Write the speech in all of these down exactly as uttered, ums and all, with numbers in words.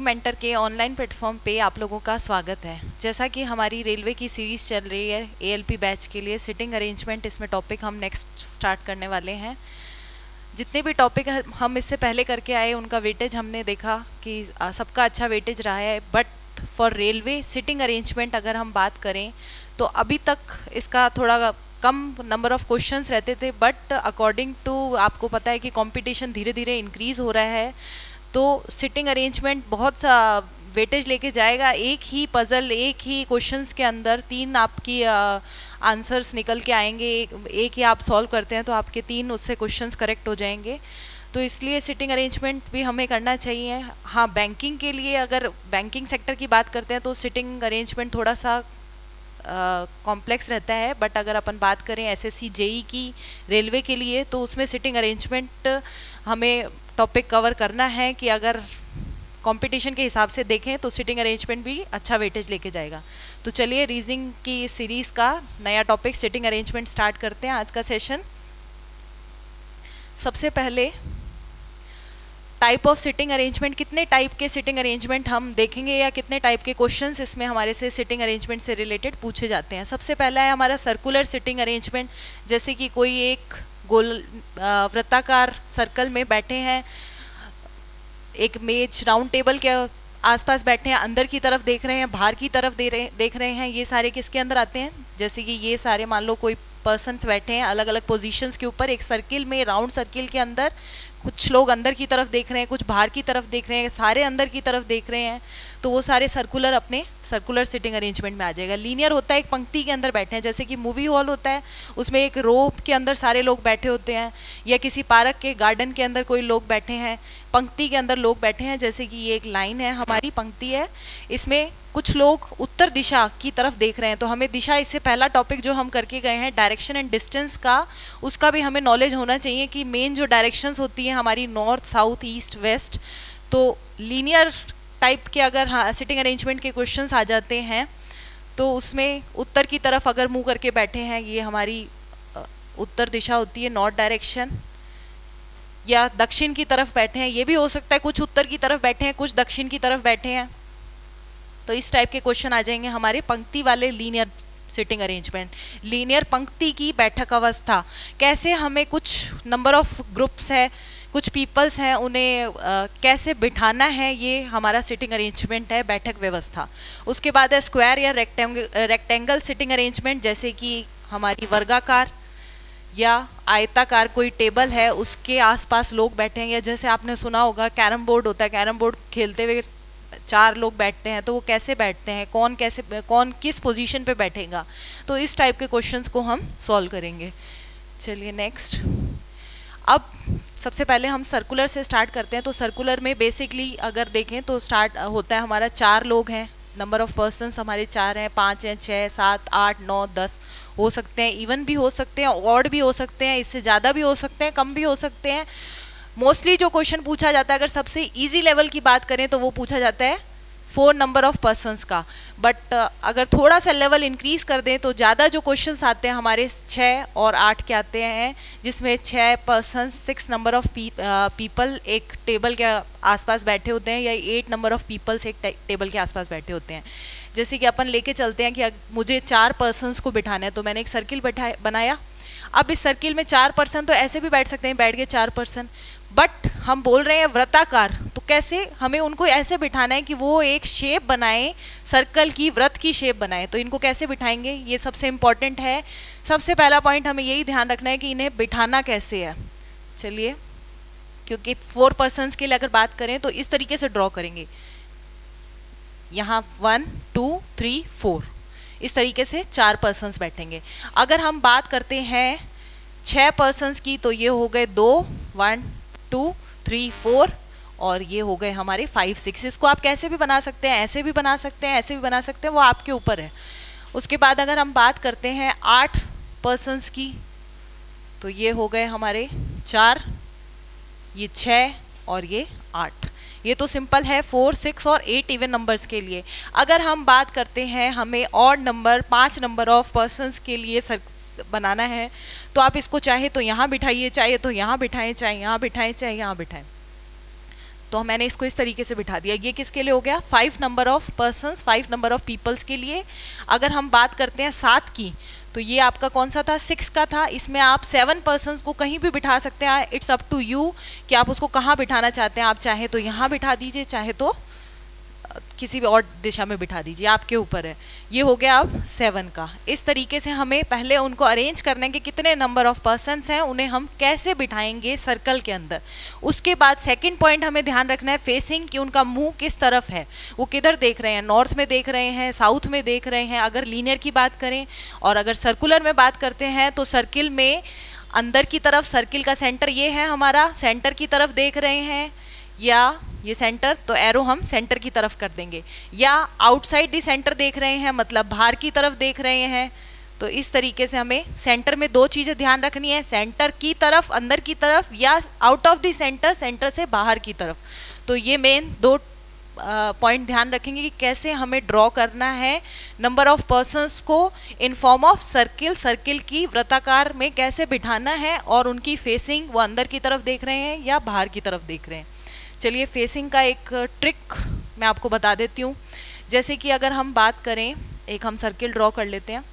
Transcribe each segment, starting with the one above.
Mentor के online platform पे आप लोगों का स्वागत है। जैसा कि हमारी रेलवे की सीरीज़ चल रही है एएलपी बैच के लिए सिटिंग अरेंजमेंट, इसमें टॉपिक हम नेक्स्ट स्टार्ट करने वाले हैं। जितने भी टॉपिक हम इससे पहले करके आए उनका वेटेज हमने देखा कि सबका अच्छा वेटेज रहा है, but for railway sitting arrangement अगर हम बात करें तो अभी तक इसका थोड़ा कम नंबर ऑफ़ क्वेश्चंस रहते थे, बट अकॉर्डिंग टू आपको पता है कि कंपटीशन धीरे धीरे इंक्रीज़ हो रहा है, तो सिटिंग अरेंजमेंट बहुत सा वेटेज लेके जाएगा। एक ही पज़ल, एक ही क्वेश्चंस के अंदर तीन आपकी आंसर्स निकल के आएंगे। एक, एक ही आप सॉल्व करते हैं तो आपके तीन उससे क्वेश्चंस करेक्ट हो जाएंगे, तो इसलिए सिटिंग अरेंजमेंट भी हमें करना चाहिए। हाँ, बैंकिंग के लिए अगर बैंकिंग सेक्टर की बात करते हैं तो सिटिंग अरेंजमेंट थोड़ा सा कॉम्प्लेक्स uh, रहता है, बट अगर अपन बात करें एसएससी जेई की रेलवे के लिए तो उसमें सिटिंग अरेंजमेंट हमें टॉपिक कवर करना है कि अगर कंपटीशन के हिसाब से देखें तो सिटिंग अरेंजमेंट भी अच्छा वेटेज लेके जाएगा। तो चलिए रीजनिंग की इस सीरीज़ का नया टॉपिक सिटिंग अरेंजमेंट स्टार्ट करते हैं आज का सेशन। सबसे पहले टाइप ऑफ सिटिंग अरेंजमेंट, कितने टाइप के सिटिंग अरेंजमेंट हम देखेंगे या कितने टाइप के क्वेश्चंस इसमें हमारे से सिटिंग अरेंजमेंट से रिलेटेड पूछे जाते हैं। सबसे पहला है हमारा सर्कुलर सिटिंग अरेंजमेंट, जैसे कि कोई एक गोल वृत्ताकार सर्कल में बैठे हैं, एक मेज राउंड टेबल के आसपास बैठे हैं, अंदर की तरफ देख रहे हैं, बाहर की तरफ दे रहे देख रहे हैं। ये सारे किसके अंदर आते हैं? जैसे कि ये सारे मान लो कोई पर्सन्स बैठे हैं अलग अलग पोजीशंस के ऊपर एक सर्किल में, राउंड सर्किल के अंदर। कुछ लोग अंदर की तरफ देख रहे हैं, कुछ बाहर की तरफ देख रहे हैं, सारे अंदर की तरफ देख रहे हैं, तो वो सारे सर्कुलर अपने सर्कुलर सिटिंग अरेंजमेंट में आ जाएगा। लीनियर होता है एक पंक्ति के अंदर बैठे हैं, जैसे कि मूवी हॉल होता है उसमें एक रो के अंदर सारे लोग बैठे होते हैं, या किसी पार्क के गार्डन के अंदर कोई लोग बैठे हैं, पंक्ति के अंदर लोग बैठे हैं। जैसे कि ये एक लाइन है, हमारी पंक्ति है, इसमें कुछ लोग उत्तर दिशा की तरफ देख रहे हैं, तो हमें दिशा, इससे पहला टॉपिक जो हम करके गए हैं डायरेक्शन एंड डिस्टेंस का, उसका भी हमें नॉलेज होना चाहिए कि मेन जो डायरेक्शंस होती हैं हमारी नॉर्थ, साउथ, ईस्ट, वेस्ट। तो लीनियर टाइप के अगर हाँ सिटिंग अरेंजमेंट के क्वेश्चंस आ जाते हैं तो उसमें उत्तर की तरफ अगर मुंह करके बैठे हैं, ये हमारी उत्तर दिशा होती है, नॉर्थ डायरेक्शन, या दक्षिण की तरफ बैठे हैं, ये भी हो सकता है, कुछ उत्तर की तरफ बैठे हैं, कुछ दक्षिण की तरफ बैठे हैं, तो इस टाइप के क्वेश्चन आ जाएंगे हमारे पंक्ति वाले लीनियर सिटिंग अरेंजमेंट। लीनियर पंक्ति की बैठक अवस्था, कैसे हमें कुछ नंबर ऑफ ग्रुप्स है, कुछ पीपल्स हैं, उन्हें आ, कैसे बिठाना है, ये हमारा सिटिंग अरेंजमेंट है, बैठक व्यवस्था। उसके बाद है स्क्वायर या रेक्टेंगल रेक्टेंगल सिटिंग अरेंजमेंट, जैसे कि हमारी वर्गाकार या आयताकार कोई टेबल है, उसके आसपास लोग बैठे हैं, या जैसे आपने सुना होगा कैरम बोर्ड होता है, कैरम बोर्ड खेलते हुए चार लोग बैठते हैं, तो वो कैसे बैठते हैं, कौन कैसे कौन किस पोजीशन पे बैठेगा, तो इस टाइप के क्वेश्चंस को हम सॉल्व करेंगे। चलिए नेक्स्ट, अब सबसे पहले हम सर्कुलर से स्टार्ट करते हैं। तो सर्कुलर में बेसिकली अगर देखें तो स्टार्ट होता है हमारा, चार लोग हैं, नंबर ऑफ़ पर्सन्स हमारे चार हैं, पाँच हैं, छः, सात, आठ, नौ, दस हो सकते हैं, इवन भी हो सकते हैं, ऑड भी हो सकते हैं, इससे ज़्यादा भी हो सकते हैं, कम भी हो सकते हैं। मोस्टली जो क्वेश्चन पूछा जाता है, अगर सबसे इजी लेवल की बात करें तो वो पूछा जाता है फोर नंबर ऑफ पर्सन्स का, बट अगर थोड़ा सा लेवल इंक्रीज कर दें तो ज़्यादा जो क्वेश्चंस आते हैं हमारे छः और आठ के आते हैं, जिसमें छः persons, six number of people एक टेबल के आसपास बैठे होते हैं, या एट नंबर ऑफ पीपल्स एक टेबल के आसपास बैठे होते हैं। जैसे कि अपन लेके चलते हैं कि मुझे चार पर्सन्स को बिठाना है, तो मैंने एक सर्किल बैठा बनाया। अब इस सर्किल में चार पर्सन तो ऐसे भी बैठ सकते हैं, बैठ गए चार पर्सन, बट हम बोल रहे हैं वृत्ताकार, तो कैसे हमें उनको ऐसे बिठाना है कि वो एक शेप बनाएं, सर्कल की, वृत्त की शेप बनाएं। तो इनको कैसे बिठाएंगे, ये सबसे इम्पॉर्टेंट है। सबसे पहला पॉइंट हमें यही ध्यान रखना है कि इन्हें बिठाना कैसे है। चलिए, क्योंकि फोर पर्सन्स के लिए अगर बात करें तो इस तरीके से ड्रॉ करेंगे, यहाँ वन, टू, थ्री, फोर, इस तरीके से चार पर्सन्स बैठेंगे। अगर हम बात करते हैं छः पर्सन्स की तो ये हो गए दो, वन, टू, थ्री, फोर, और ये हो गए हमारे फाइव, सिक्स। इसको आप कैसे भी बना सकते हैं, ऐसे भी बना सकते हैं, ऐसे भी बना सकते हैं, वो आपके ऊपर है। उसके बाद अगर हम बात करते हैं आठ पर्सन्स की तो ये हो गए हमारे चार, ये छः और ये आठ। ये तो सिंपल है फोर, सिक्स और एट इवन नंबर्स के लिए। अगर हम बात करते हैं हमें ऑड नंबर, पाँच नंबर ऑफ पर्सन्स के लिए सर बनाना है, तो आप इसको चाहे तो यहाँ बिठाइए, चाहे तो यहाँ बिठाएं, चाहे यहाँ बिठाएं, चाहे यहाँ बिठाएं। तो मैंने इसको इस तरीके से बिठा दिया। ये किसके लिए हो गया? Five number of persons, five number of peoples के लिए। अगर हम बात करते हैं सात की, तो ये आपका कौन सा था? सिक्स का था। इसमें आप सेवन पर्सन्स को कहीं भी बिठा सकते हैं। इट्स अप टू यू कि आप उसको कहाँ बिठाना चाहते हैं। आप चाहे तो यहाँ बिठा दीजिए, चाहे तो किसी भी और दिशा में बिठा दीजिए, आपके ऊपर है। ये हो गया अब सेवन का। इस तरीके से हमें पहले उनको अरेंज करने के कितने नंबर ऑफ पर्सन्स हैं, उन्हें हम कैसे बिठाएंगे सर्कल के अंदर। उसके बाद सेकंड पॉइंट हमें ध्यान रखना है फेसिंग, कि उनका मुंह किस तरफ है, वो किधर देख रहे हैं, नॉर्थ में देख रहे हैं, साउथ में देख रहे हैं, अगर लीनियर की बात करें। और अगर सर्कुलर में बात करते हैं तो सर्किल में अंदर की तरफ, सर्किल का सेंटर ये है हमारा, सेंटर की तरफ देख रहे हैं, या ये सेंटर, तो एरो हम सेंटर की तरफ कर देंगे, या आउटसाइड दी सेंटर देख रहे हैं, मतलब बाहर की तरफ देख रहे हैं। तो इस तरीके से हमें सेंटर में दो चीज़ें ध्यान रखनी है, सेंटर की तरफ, अंदर की तरफ, या out of the centre, centre से बाहर की तरफ। तो ये मेन दो पॉइंट ध्यान रखेंगे कि कैसे हमें ड्रॉ करना है नंबर ऑफ पर्सन्स को in form of circle, circle की वृत्ताकार में कैसे बिठाना है, और उनकी फेसिंग वो अंदर की तरफ देख रहे हैं या बाहर की तरफ देख रहे हैं। चलिए फेसिंग का एक ट्रिक मैं आपको बता देती हूँ। जैसे कि अगर हम बात करें, एक हम सर्किल ड्रॉ कर लेते हैं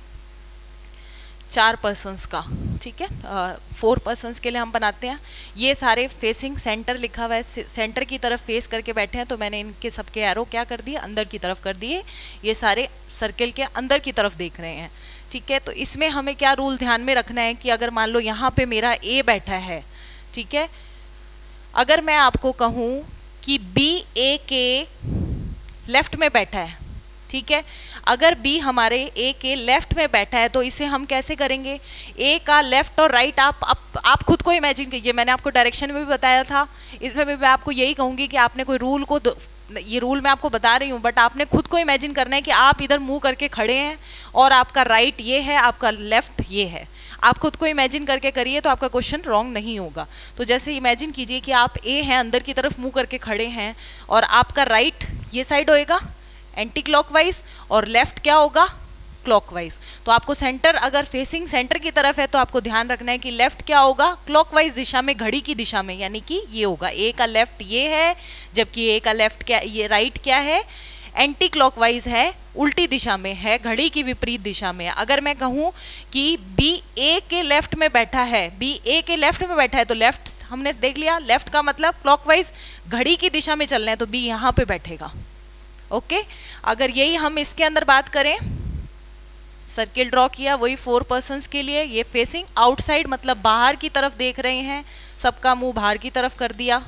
चार पर्सन्स का, ठीक है, फोर पर्सन्स के लिए हम बनाते हैं। ये सारे फेसिंग सेंटर लिखा हुआ है, सेंटर की तरफ फेस करके बैठे हैं, तो मैंने इनके सबके एरो क्या कर दिए, अंदर की तरफ कर दिए। ये सारे सर्किल के अंदर की तरफ देख रहे हैं, ठीक है। तो इसमें हमें क्या रूल ध्यान में रखना है कि अगर मान लो यहाँ पे मेरा ए बैठा है, ठीक है, अगर मैं आपको कहूँ कि बी ए के लेफ्ट में बैठा है, ठीक है, अगर बी हमारे ए के लेफ्ट में बैठा है, तो इसे हम कैसे करेंगे? ए का लेफ्ट और राइट आप आप, आप खुद को इमेजिन कीजिए। मैंने आपको डायरेक्शन में भी बताया था, इसमें भी मैं आपको यही कहूँगी कि आपने कोई रूल को, ये रूल मैं आपको बता रही हूँ, बट आपने खुद को इमेजिन करना है कि आप इधर मुँह करके खड़े हैं और आपका राइट ये है, आपका लेफ्ट ये है। आप खुद को इमेजिन करके करिए तो आपका क्वेश्चन रॉन्ग नहीं होगा। तो जैसे इमेजिन कीजिए कि आप ए हैं, अंदर की तरफ मुंह करके खड़े हैं, और आपका राइट ये साइड होएगा एंटी क्लॉकवाइज, और लेफ्ट क्या होगा? क्लॉकवाइज। तो आपको सेंटर अगर फेसिंग सेंटर की तरफ है तो आपको ध्यान रखना है कि लेफ्ट क्या होगा? क्लॉकवाइज दिशा में, घड़ी की दिशा में, यानी कि ये होगा। ए का लेफ्ट ये है, जबकि ए का लेफ्ट क्या, ये राइट क्या है? एंटी क्लॉकवाइज है, उल्टी दिशा में है, घड़ी की विपरीत दिशा में। अगर मैं कहूँ कि बी ए के लेफ्ट में बैठा है, बी ए के लेफ्ट में बैठा है, तो लेफ्ट हमने देख लिया, लेफ्ट का मतलब क्लॉकवाइज, घड़ी की दिशा में चलना है, तो बी यहाँ पे बैठेगा। ओके, अगर यही हम इसके अंदर बात करें, सर्किल ड्रॉ किया वही फोर पर्सन्स के लिए, ये फेसिंग आउटसाइड मतलब बाहर की तरफ देख रहे हैं, सबका मुंह बाहर की तरफ कर दिया।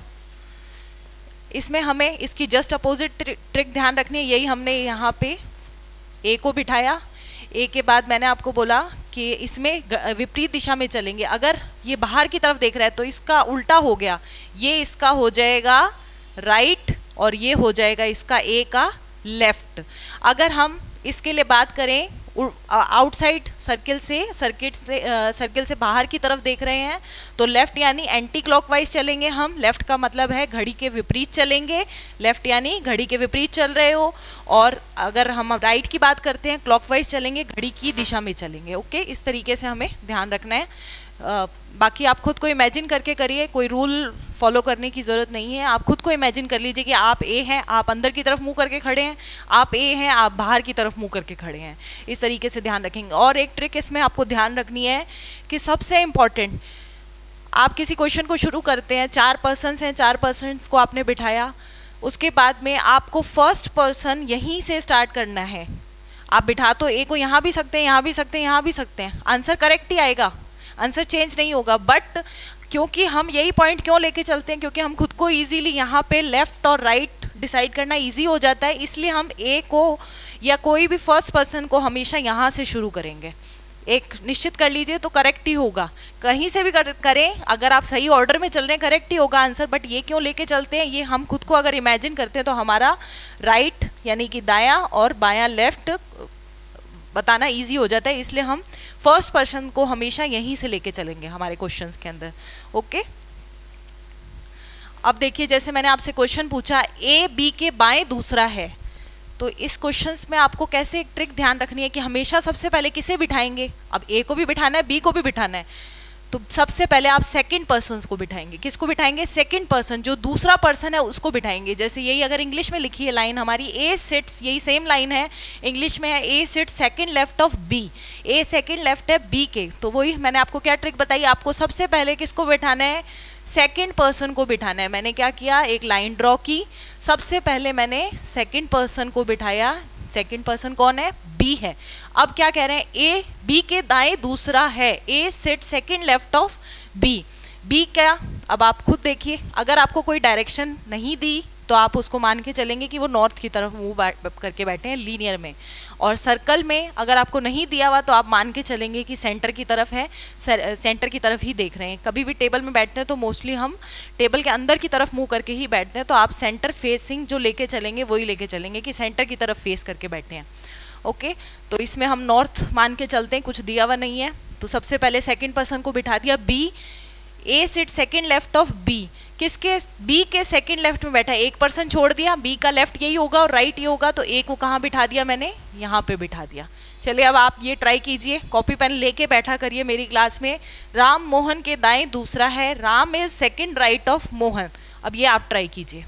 इसमें हमें इसकी जस्ट अपोजिट ट्रिक ध्यान रखनी है, यही हमने यहाँ पे ए को बिठाया। ए के बाद मैंने आपको बोला कि इसमें विपरीत दिशा में चलेंगे। अगर ये बाहर की तरफ देख रहा है तो इसका उल्टा हो गया, ये इसका हो जाएगा राइट और ये हो जाएगा इसका ए का लेफ्ट। अगर हम इसके लिए बात करें आउटसाइड सर्किल से, सर्किट से सर्किल से बाहर की तरफ देख रहे हैं तो लेफ्ट यानी एंटी क्लॉकवाइज चलेंगे हम। लेफ्ट का मतलब है घड़ी के विपरीत चलेंगे, लेफ्ट यानी घड़ी के विपरीत चल रहे हो। और अगर हम राइट की बात करते हैं क्लॉकवाइज चलेंगे, घड़ी की दिशा में चलेंगे। ओके, इस तरीके से हमें ध्यान रखना है। आ, बाकी आप खुद को इमेजिन करके करिए, कोई रूल फॉलो करने की ज़रूरत नहीं है। आप खुद को इमेजिन कर लीजिए कि आप ए हैं, आप अंदर की तरफ मुंह करके खड़े हैं, आप ए हैं, आप बाहर की तरफ मुंह करके खड़े हैं। इस तरीके से ध्यान रखेंगे। और एक ट्रिक इसमें आपको ध्यान रखनी है कि सबसे इम्पॉर्टेंट, आप किसी क्वेश्चन को शुरू करते हैं, चार पर्सन्स हैं, चार पर्सन्स को आपने बिठाया, उसके बाद में आपको फर्स्ट पर्सन यहीं से स्टार्ट करना है। आप बिठा तो ए को यहाँ भी सकते हैं, यहाँ भी सकते हैं, यहाँ भी सकते हैं, आंसर करेक्ट ही आएगा, आंसर चेंज नहीं होगा। बट क्योंकि हम यही पॉइंट क्यों लेके चलते हैं, क्योंकि हम खुद को इजीली यहाँ पे लेफ्ट और राइट डिसाइड करना इजी हो जाता है, इसलिए हम ए को या कोई भी फर्स्ट पर्सन को हमेशा यहाँ से शुरू करेंगे। एक निश्चित कर लीजिए तो करेक्ट ही होगा, कहीं से भी कर, करें, अगर आप सही ऑर्डर में चल रहे हैं करेक्ट ही होगा आंसर। बट ये क्यों लेके चलते हैं, ये हम खुद को अगर इमेजिन करते हैं तो हमारा राइट यानी कि दायां और बायां लेफ्ट बताना इजी हो जाता है, इसलिए हम फर्स्ट पर्सन को हमेशा यहीं से लेके चलेंगे हमारे क्वेश्चंस के अंदर। ओके, अब देखिए जैसे मैंने आपसे क्वेश्चन पूछा ए बी के बाएं दूसरा है, तो इस क्वेश्चंस में आपको कैसे एक ट्रिक ध्यान रखनी है कि हमेशा सबसे पहले किसे बिठाएंगे। अब ए को भी बिठाना है, बी को भी बिठाना है, तो सबसे पहले आप सेकंड पर्सन को बिठाएंगे। किसको बिठाएंगे? सेकंड पर्सन, जो दूसरा पर्सन है उसको बिठाएंगे। जैसे यही अगर इंग्लिश में लिखी है लाइन हमारी, ए सिट्स, यही सेम लाइन है इंग्लिश में है, A sits second left of B, A second left है बी के। तो वही मैंने आपको क्या ट्रिक बताई, आपको सबसे पहले किसको बिठाना है? सेकंड पर्सन को बिठाना है। मैंने क्या किया, एक लाइन ड्रॉ की, सबसे पहले मैंने सेकंड पर्सन को बिठाया। सेकंड पर्सन कौन है? बी है। अब क्या कह रहे हैं? ए बी के दाएं दूसरा है, A sit second left of B. B क्या, अब आप खुद देखिए, अगर आपको कोई डायरेक्शन नहीं दी तो आप उसको मान के चलेंगे कि वो नॉर्थ की तरफ मूव करके बैठे हैं लीनियर में, और सर्कल में अगर आपको नहीं दिया हुआ तो आप मान के चलेंगे कि सेंटर की तरफ है, सेंटर की तरफ ही देख रहे हैं। कभी भी टेबल में बैठते हैं तो मोस्टली हम टेबल के अंदर की तरफ मूव करके ही बैठते हैं, तो आप सेंटर फेसिंग जो लेके चलेंगे वही लेके चलेंगे कि सेंटर की तरफ फेस करके बैठे हैं। ओके okay, तो इसमें हम नॉर्थ मान के चलते हैं, कुछ दिया हुआ नहीं है। तो सबसे पहले सेकंड पर्सन को बिठा दिया, B, A sit second left of B. किसके? बी के सेकंड लेफ्ट में बैठा है, एक पर्सन छोड़ दिया, बी का लेफ्ट यही होगा और राइट ये होगा, तो ए को कहाँ बिठा दिया मैंने? यहाँ पे बिठा दिया। चलिए अब आप ये ट्राई कीजिए, कॉपी पेन लेके बैठा करिए मेरी क्लास में। राम मोहन के दाएं दूसरा है, Ram is second right of Mohan. अब ये आप ट्राई कीजिए।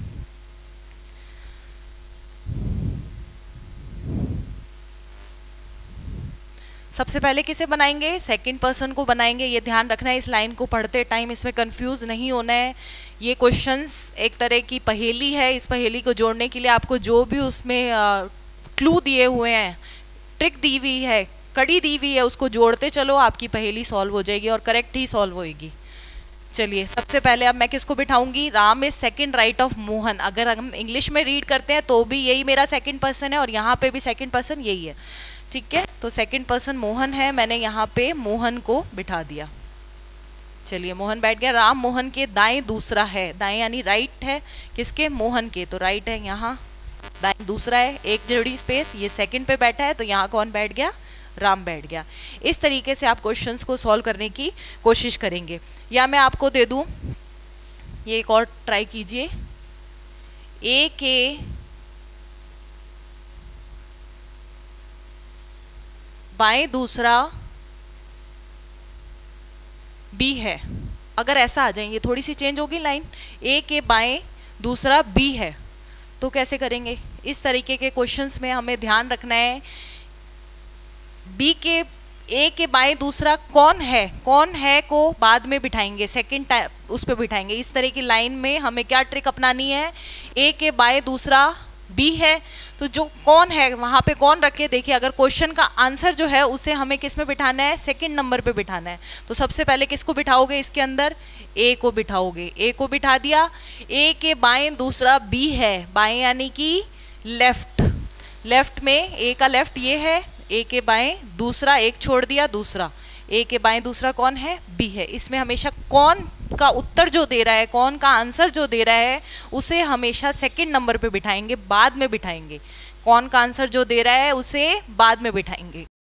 सबसे पहले किसे बनाएंगे? सेकंड पर्सन को बनाएंगे। ये ध्यान रखना है, इस लाइन को पढ़ते टाइम इसमें कंफ्यूज नहीं होना है। ये क्वेश्चंस एक तरह की पहेली है, इस पहेली को जोड़ने के लिए आपको जो भी उसमें क्लू दिए हुए हैं, ट्रिक दी हुई है, कड़ी दी हुई है, उसको जोड़ते चलो, आपकी पहेली सॉल्व हो जाएगी और करेक्ट ही सॉल्व होएगी। चलिए सबसे पहले अब मैं किसको बिठाऊंगी? Ram is second right of Mohan. अगर हम इंग्लिश में रीड करते हैं तो भी यही मेरा सेकंड पर्सन है और यहाँ पे भी सेकंड पर्सन यही है, ठीक है। तो सेकंड पर्सन मोहन है, मैंने यहाँ पे मोहन को बिठा दिया। चलिए मोहन बैठ गया। राम मोहन के दाएं दूसरा है, दाएं यानी राइट है किसके? मोहन के, तो राइट है यहाँ, दाएं दूसरा है, एक जोड़ी स्पेस, ये सेकंड पे बैठा है, तो यहाँ कौन बैठ गया? राम बैठ गया। इस तरीके से आप क्वेश्चंस को सॉल्व करने की कोशिश करेंगे। या मैं आपको दे दूं, ये एक और ट्राई कीजिए। ए के बाएं दूसरा बी है। अगर ऐसा आ जाए, ये थोड़ी सी चेंज होगी लाइन, ए के बाएं दूसरा बी है, तो कैसे करेंगे? इस तरीके के क्वेश्चंस में हमें ध्यान रखना है, बी के ए के बाएं दूसरा कौन है, कौन है को बाद में बिठाएंगे, सेकंड टाइप उस पर बिठाएंगे। इस तरह की लाइन में हमें क्या ट्रिक अपनानी है? ए के बाएं दूसरा बी है, तो जो कौन है वहाँ पे कौन रखे। देखिए अगर क्वेश्चन का आंसर जो है उसे हमें किस में बिठाना है? सेकंड नंबर पे बिठाना है। तो सबसे पहले किसको बिठाओगे इसके अंदर? ए को बिठाओगे। ए को बिठा दिया। ए के बाएं दूसरा बी है, बाएं यानी कि लेफ्ट, लेफ्ट में ए का लेफ्ट ये है, ए के बाएं दूसरा, एक छोड़ दिया दूसरा, ए के बाएं दूसरा कौन है? बी है। इसमें हमेशा कौन का उत्तर जो दे रहा है, कौन का आंसर जो दे रहा है, उसे हमेशा सेकंड नंबर पे बिठाएंगे, बाद में बिठाएंगे। कौन का आंसर जो दे रहा है उसे बाद में बिठाएंगे।